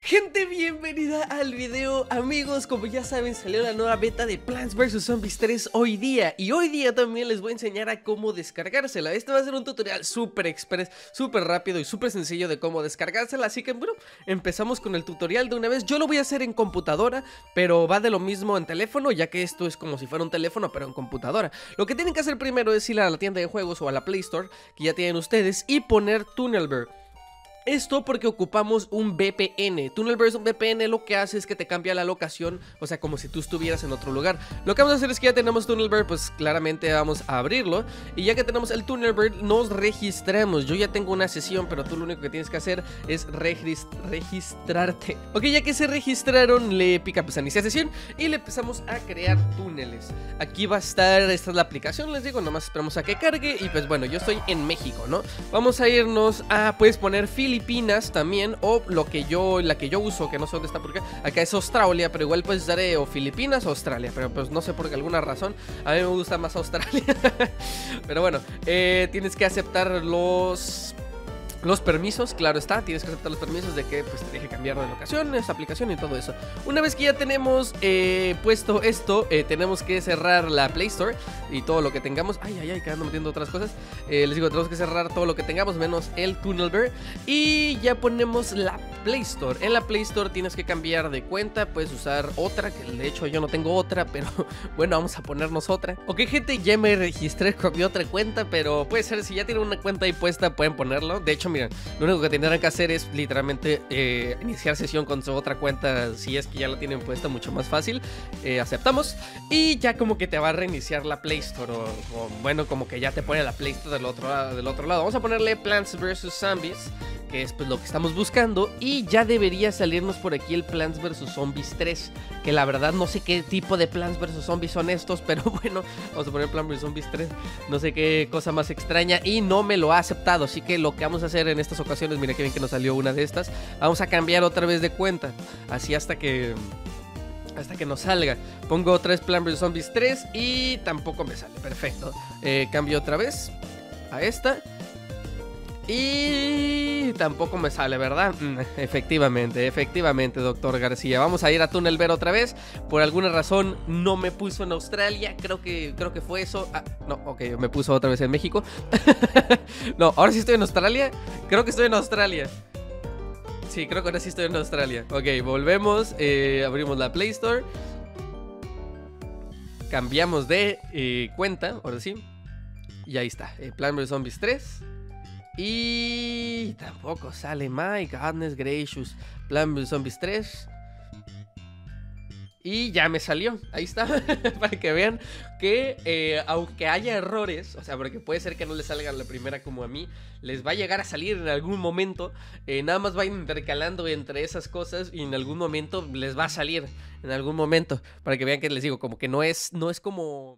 Gente, bienvenida al video. Amigos, como ya saben, salió la nueva beta de Plants vs Zombies 3 hoy día. Y hoy día también les voy a enseñar a cómo descargársela. Este va a ser un tutorial súper express, súper rápido y súper sencillo de cómo descargársela. Así que bueno, empezamos con el tutorial de una vez. Yo lo voy a hacer en computadora, pero va de lo mismo en teléfono, ya que esto es como si fuera un teléfono, pero en computadora. Lo que tienen que hacer primero es ir a la tienda de juegos o a la Play Store, que ya tienen ustedes, y poner Tunnelbear. Esto porque ocupamos un VPN. Tunnelbear es un VPN, lo que hace es que te cambia la locación, o sea, como si tú estuvieras en otro lugar. Lo que vamos a hacer es que ya tenemos Tunnelbear, pues claramente vamos a abrirlo. Y ya que tenemos el Tunnelbear, nos registramos. Yo ya tengo una sesión, pero tú lo único que tienes que hacer es registrarte. Ok, ya que se registraron, le pica pues a iniciar sesión y le empezamos a crear túneles. Aquí va a estar, esta es la aplicación, les digo, nomás esperamos a que cargue. Y pues bueno, yo estoy en México, ¿no? Vamos a irnos a, puedes poner Filipinas también, o la que yo uso, que no sé dónde está porque acá es Australia, pero igual pues daré o Filipinas o Australia, pero pues no sé por qué alguna razón a mí me gusta más Australia. Pero bueno, tienes que aceptar los permisos, claro está, tienes que aceptar los permisos de que pues te deje cambiar de locación, esta aplicación y todo eso. Una vez que ya tenemos puesto esto, tenemos que cerrar la Play Store y todo lo que tengamos. Ay, que ando metiendo otras cosas. Les digo, tenemos que cerrar todo lo que tengamos menos el Tunnelbear. Y ya ponemos la Play Store. En la Play Store tienes que cambiar de cuenta, puedes usar otra, que de hecho yo no tengo otra, pero bueno, vamos a ponernos otra. Ok, gente, ya me registré con mi otra cuenta, pero puede ser, si ya tienen una cuenta ahí puesta, pueden ponerlo. De hecho, miren, lo único que tendrán que hacer es literalmente iniciar sesión con su otra cuenta. Si es que ya la tienen puesta, mucho más fácil. Aceptamos y ya como que te va a reiniciar la Play Store, o bueno, como que ya te pone la Play Store del otro lado. Vamos a ponerle Plants vs Zombies, que es pues lo que estamos buscando. Y ya debería salirnos por aquí el Plants vs Zombies 3, que la verdad no sé qué tipo de Plants vs Zombies son estos, pero bueno, vamos a poner Plants vs Zombies 3. No sé qué cosa más extraña y no me lo ha aceptado, así que lo que vamos a hacer en estas ocasiones, mira que bien que nos salió una de estas, vamos a cambiar otra vez de cuenta, así hasta que nos salga. Pongo otra vez Plants vs Zombies 3 y tampoco me sale, perfecto. Cambio otra vez a esta y tampoco me sale, ¿verdad? Efectivamente, doctor García. Vamos a ir a Tunnelbear otra vez. Por alguna razón no me puso en Australia. Creo que fue eso. No, ok, me puso otra vez en México. No, ahora sí estoy en Australia. Creo que estoy en Australia. Sí, creo que ahora sí estoy en Australia. Ok, volvemos. Abrimos la Play Store. Cambiamos de cuenta, ahora sí. Y ahí está, Plants vs Zombies 3. Y tampoco sale, my goodness gracious. Plants vs Zombies 3. Y ya me salió, ahí está. Para que vean que aunque haya errores, o sea, porque puede ser que no les salga la primera como a mí, les va a llegar a salir en algún momento. Nada más vayan intercalando entre esas cosas y en algún momento les va a salir. En algún momento, para que vean que les digo, como que no es como...